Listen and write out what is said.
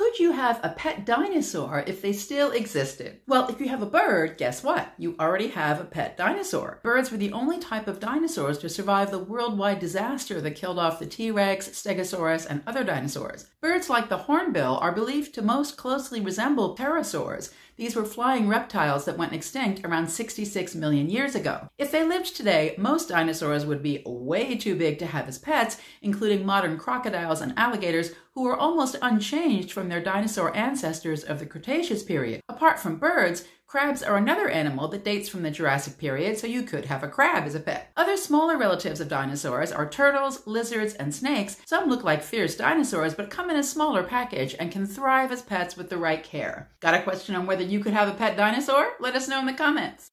Could you have a pet dinosaur if they still existed? Well, if you have a bird, guess what? You already have a pet dinosaur. Birds were the only type of dinosaurs to survive the worldwide disaster that killed off the T-Rex, Stegosaurus, and other dinosaurs. Birds like the hornbill are believed to most closely resemble pterosaurs. These were flying reptiles that went extinct around 66 million years ago. If they lived today, most dinosaurs would be way too big to have as pets, including modern crocodiles and alligators, who are almost unchanged from their dinosaur ancestors of the Cretaceous period. Apart from birds, crabs are another animal that dates from the Jurassic period, so you could have a crab as a pet. Other smaller relatives of dinosaurs are turtles, lizards, and snakes. Some look like fierce dinosaurs, but come in a smaller package and can thrive as pets with the right care. Got a question on whether you could have a pet dinosaur? Let us know in the comments.